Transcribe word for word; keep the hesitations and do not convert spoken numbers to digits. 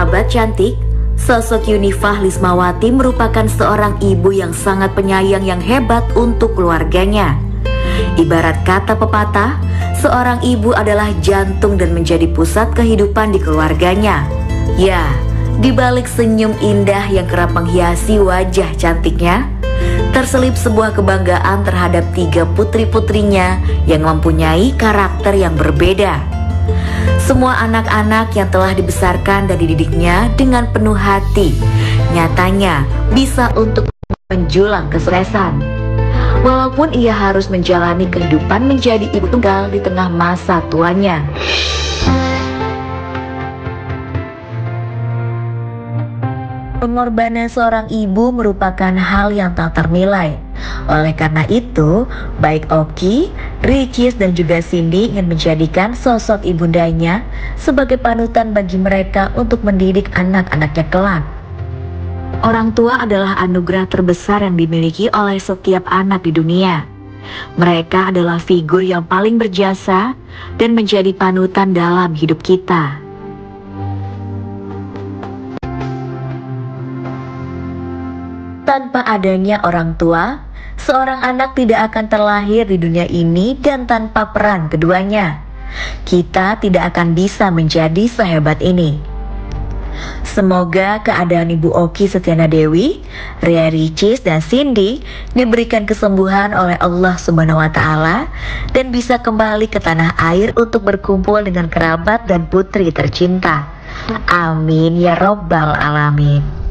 Sahabat cantik, sosok Yunifah Lismawati merupakan seorang ibu yang sangat penyayang yang hebat untuk keluarganya. Ibarat kata pepatah, seorang ibu adalah jantung dan menjadi pusat kehidupan di keluarganya. Ya, di balik senyum indah yang kerap menghiasi wajah cantiknya, terselip sebuah kebanggaan terhadap tiga putri-putrinya yang mempunyai karakter yang berbeda. Semua anak-anak yang telah dibesarkan dan dididiknya dengan penuh hati, nyatanya bisa untuk menjulang kesuksesan. Walaupun ia harus menjalani kehidupan menjadi ibu tunggal di tengah masa tuanya. Pengorbanan seorang ibu merupakan hal yang tak ternilai. Oleh karena itu, baik Oki, Ricis dan juga Cindy ingin menjadikan sosok ibundanya sebagai panutan bagi mereka untuk mendidik anak-anaknya kelak. Orang tua adalah anugerah terbesar yang dimiliki oleh setiap anak di dunia. Mereka adalah figur yang paling berjasa dan menjadi panutan dalam hidup kita. Tanpa adanya orang tua, seorang anak tidak akan terlahir di dunia ini, dan tanpa peran keduanya, kita tidak akan bisa menjadi sehebat ini. Semoga keadaan Ibu Oki Setiana Dewi, Ria Ricis, dan Cindy diberikan kesembuhan oleh Allah Subhanahu wa Ta'ala dan bisa kembali ke tanah air untuk berkumpul dengan kerabat dan putri tercinta. Amin ya Robbal Alamin.